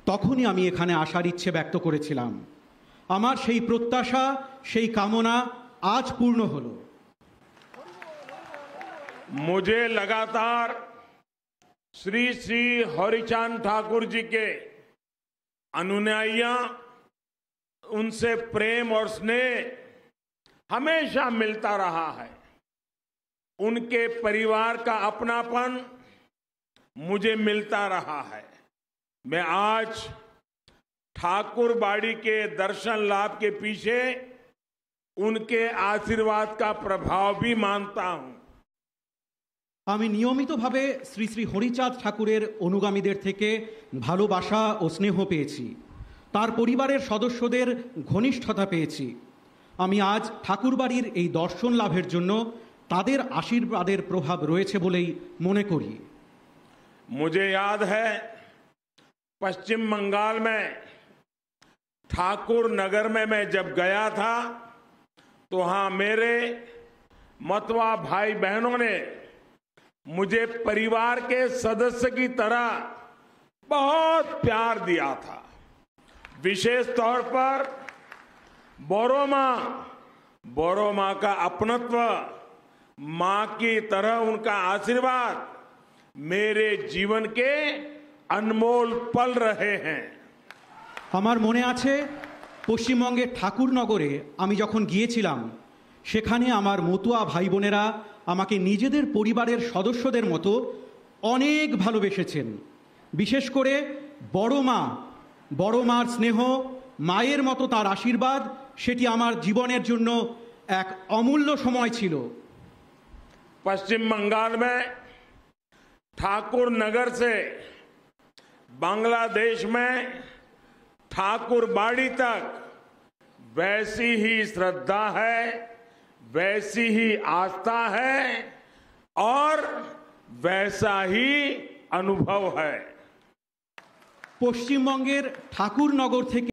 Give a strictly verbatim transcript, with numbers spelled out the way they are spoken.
তখনই আমি এখানে আসার ইচ্ছে ব্যক্ত করেছিলাম। আমার সেই প্রত্যাশা, সেই কামনা আজ পূর্ণ হলো। मुझे लगातार श्री श्री हरिचांद ठाकुर जी के अनुयायियां, उनसे प्रेम और स्नेह हमेशा मिलता रहा है। उनके परिवार का अपनापन मुझे मिलता रहा है। मैं आज ठाकुर बाड़ी के दर्शन लाभ के पीछे उनके आशीर्वाद का प्रभाव भी मानता हूं। আমি নিয়মিতভাবে শ্রী শ্রী হরিচাঁদ ঠাকুরের অনুগামীদের থেকে ভালোবাসা ও স্নেহ পেয়েছি, তার পরিবারের সদস্যদের ঘনিষ্ঠতা পেয়েছি। আমি আজ ঠাকুরবাড়ির এই দর্শন লাভের জন্য তাদের আশীর্বাদের প্রভাব রয়েছে বলেই মনে করি। मुझे याद है पश्चिम बंगाल में ठाकुर नगर में मैं जब गया था तो वहां मेरे मतवा भाई बहनों ने मुझे परिवार के सदस्य की तरह बहुत प्यार दिया था। विशेष तौर पर बोरो मां, बोरो मां का अपनत्व, मां की तरह उनका आशीर्वाद मेरे जीवन के अनमोल पल रहे हैं। আমার মনে আছে পশ্চিমবঙ্গের ঠাকুরনগরে আমি যখন গিয়েছিলাম, সেখানে আমার মতুয়া ভাই বোনেরা আমাকে নিজেদের পরিবারের সদস্যদের মতো অনেক ভালোবেসেছেন। বিশেষ করে বড় মা, বড় মার স্নেহ, মায়ের মতো তার আশীর্বাদ, সেটি আমার জীবনের জন্য এক অমূল্য সময় ছিল। पश्चिम बंगाल में ठाकुर नगर से बांग्लादेश में ठाकुर बाड़ी तक वैसी ही श्रद्धा है, वैसी ही आस्था है और वैसा ही अनुभव है। পশ্চিমবঙ্গের ঠাকুরনগর থেকে